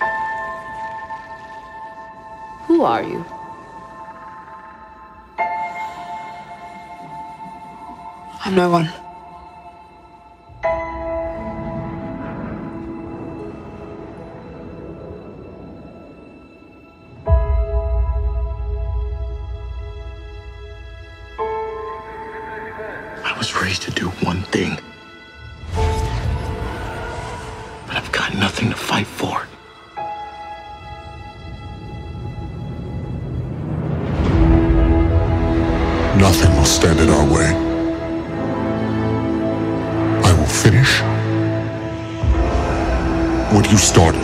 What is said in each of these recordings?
Who are you? I'm no one. I was raised to do one thing. But I've got nothing to fight for. Nothing will stand in our way. I will finish what you started.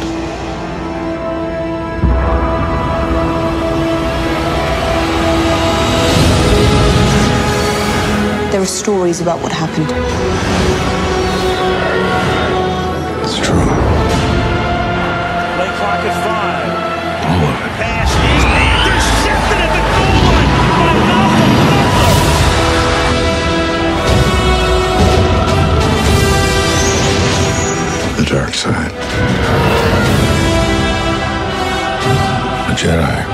There are stories about what happened. It's true. Play clock at 5. All of it. Pass is intercepted at the goal line by Malcolm Butler. The dark side. A Jedi.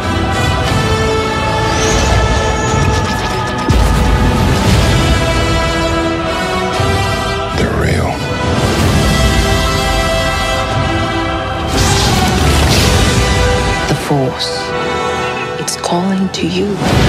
They're real. The Force. It's calling to you.